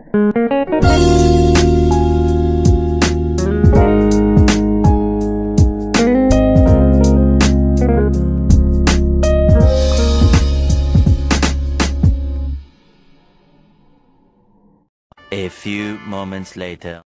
A few moments later.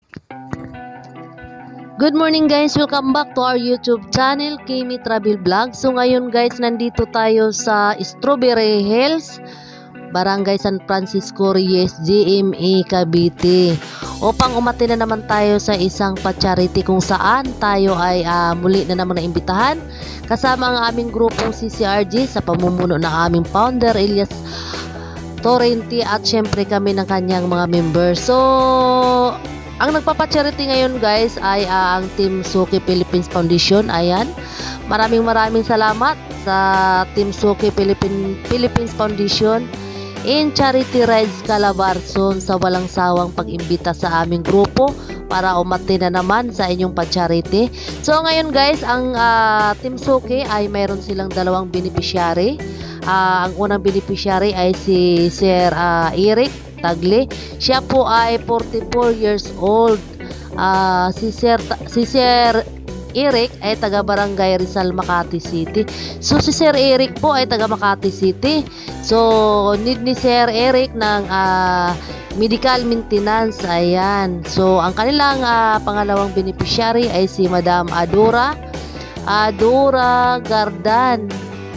Good morning guys, welcome back to our YouTube channel, Kimi Travel Vlog. So ngayon guys, nandito tayo sa Strawberry Hills, Barangay San Francisco Reyes, GMA Cavite, upang umati na naman tayo sa isang pa-charity kung saan tayo ay muli na naman naimbitahan kasama ang aming grupong CCRG sa pamumuno ng aming founder Elias Torrenti at syempre kami ng kanyang mga members. So ang nagpapa-charity ngayon guys ay ang Team Suki Philippines Foundation. Ayan, maraming salamat sa Team Suki Philippines Foundation in Charity Rides Calabarzon sa walang sawang pag-imbita sa aming grupo para umati na naman sa inyong pa-charity. So ngayon guys, ang Team Suki ay mayroon silang dalawang beneficiary. Ang unang beneficiary ay si Sir Eric Tagle. Siya po ay 44 years old. Si Sir Eric ay taga Barangay Rizal, Makati City. So si Sir Eric po ay taga Makati City. So need ni Sir Eric ng medical maintenance. Ayan. So ang kanilang pangalawang beneficiary ay si Madam Adora Gardan.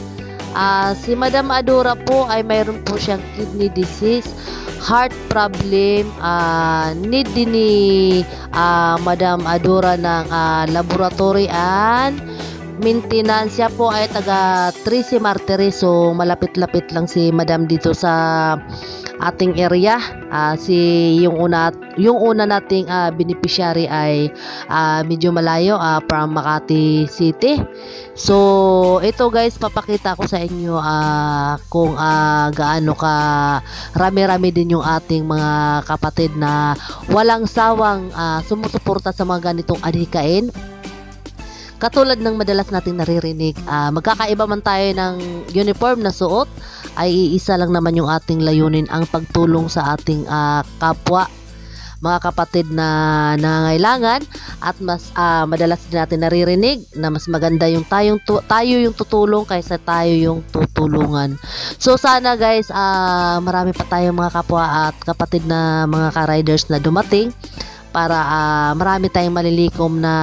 Si Madam Adora po ay mayroon po siyang kidney disease, heart problem. Need din ni Madam Adora ng laboratory and maintenance. Siya po ay taga Trece Martires, so malapit-lapit lang si Madam dito sa ating area. Yung una nating beneficiary ay medyo malayo, from Makati City. So ito guys, papakita ko sa inyo kung gaano ka rami-rami din yung ating mga kapatid na walang sawang sumusuporta sa mga ganitong adhikain. Katulad ng madalas nating naririnig, magkakaiba man tayo ng uniform na suot, ay iisa lang naman yung ating layunin, ang pagtulong sa ating kapwa, mga kapatid na nangangailangan. At mas madalas din natin naririnig na mas maganda yung tayo yung tutulong kaysa tayo yung tutulungan. So sana guys, marami pa tayong mga kapwa at kapatid na mga ka-riders na dumating para marami tayong malilikom na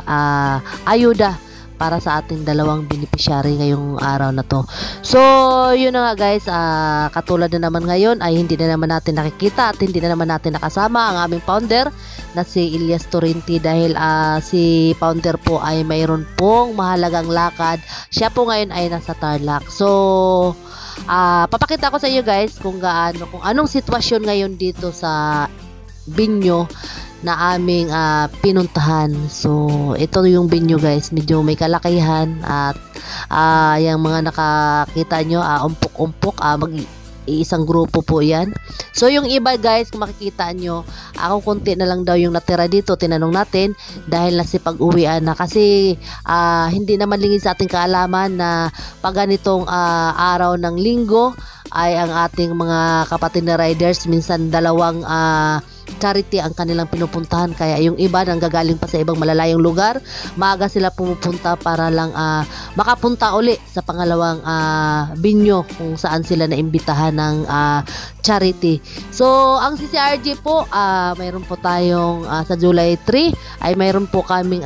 ayuda para sa ating dalawang beneficiary ngayong araw na to. So yun na nga guys, katulad na naman ngayon ay hindi na naman natin nakikita at hindi na naman natin nakasama ang aming founder na si Elias Torrenti dahil si founder po ay mayroon pong mahalagang lakad. Siya po ngayon ay nasa Tarlac. So papakita ko sa inyo guys kung anong sitwasyon ngayon dito sa binyo na aming pinuntahan. So ito yung binyo guys, medyo may kalakihan at yung mga nakakita nyo, umpok-umpok, isang grupo po yan. So yung iba guys, kung makikita nyo, konti na lang daw yung natira dito. Tinanong natin dahil nasipag-uwian na kasi hindi naman lingid sa ating kaalaman na pag ganitong araw ng linggo ay ang ating mga kapatid na riders minsan dalawang charity ang kanilang pinupuntahan, kaya yung iba nanggagaling pa sa ibang malalayong lugar, maaga sila pumupunta para lang makapunta uli sa pangalawang binyo kung saan sila naimbitahan ng charity. So ang CCRG po, mayroon po tayong sa July 3 ay mayroon po kaming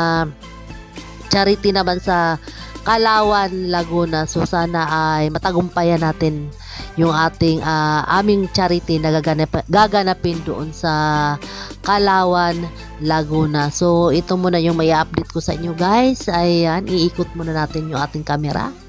charity naman sa Kalawan, Laguna. So sana ay matagumpayan natin yung ating aming charity na gaganapin doon sa Kalawan, Laguna. So ito muna yung may update ko sa inyo guys. Ayan, iikot muna natin yung ating camera.